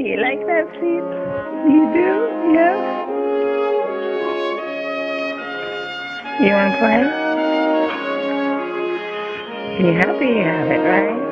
You like that seat? You do? Yeah? You want to play? You're happy you have it, right?